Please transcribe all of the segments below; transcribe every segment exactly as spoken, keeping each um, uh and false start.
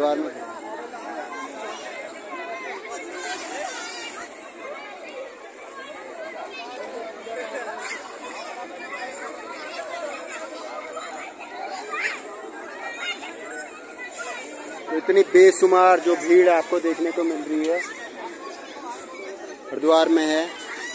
हरिद्वार में। तो इतनी बेशुमार जो भीड़ आपको देखने को मिल रही है हरिद्वार में है।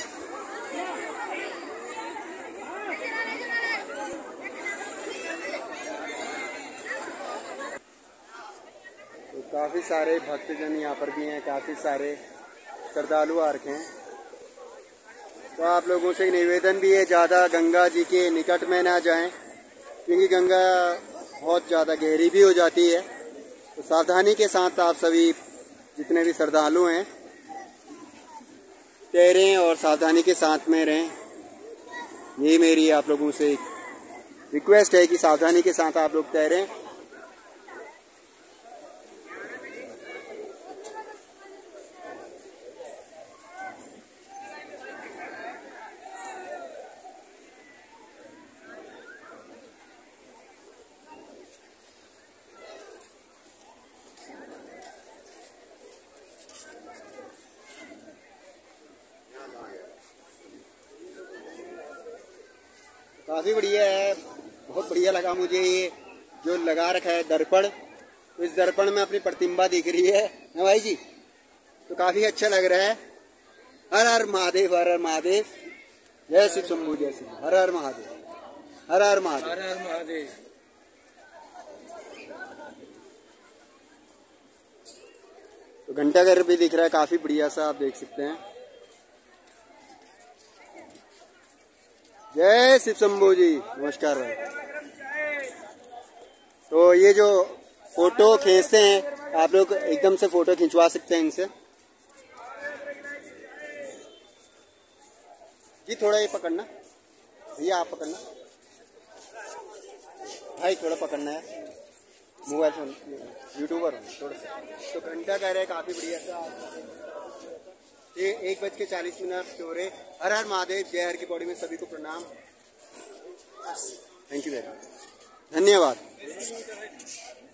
तो काफ़ी सारे भक्तजन यहाँ पर भी हैं, काफ़ी सारे श्रद्धालु आ रखे हैं। तो आप लोगों से निवेदन भी है, ज़्यादा गंगा जी के निकट में ना जाएं, क्योंकि गंगा बहुत ज़्यादा गहरी भी हो जाती है। तो सावधानी के साथ आप सभी जितने भी श्रद्धालु हैं तैरें और सावधानी के साथ में रहें। यही मेरी आप लोगों से रिक्वेस्ट है कि सावधानी के साथ आप लोग तैरें। काफ़ी बढ़िया है, बहुत बढ़िया लगा मुझे ये जो लगा रखा है दर्पण। तो इस दर्पण में अपनी प्रतिबिंबा दिख रही है ना भाई जी, तो काफ़ी अच्छा लग रहा है। हर हर महादेव, हर हर महादेव, जय शिव शंभू, जय शिव, हर हर महादेव, हर हर महादेव, हर हर महादेव। तो घंटाघर भी दिख रहा है काफ़ी बढ़िया सा, आप देख सकते हैं। जय शिव शंभू जी, नमस्कार भाई। तो ये जो फोटो खींचते हैं आप लोग, एकदम से फोटो खिंचवा सकते हैं इनसे जी। थोड़ा ये पकड़ना भैया, आप पकड़ना भाई, थोड़ा पकड़ना है, मोबाइल फोन यूट्यूबर हूँ थोड़ा सा। तो घंटा कह रहे हैं काफ़ी बढ़िया सा। ये एक बज के चालीस मिनट हो रहे। हर हर महादेव, जय हर की पौड़ी में सभी को प्रणाम। थैंक यू वेरी मच, धन्यवाद।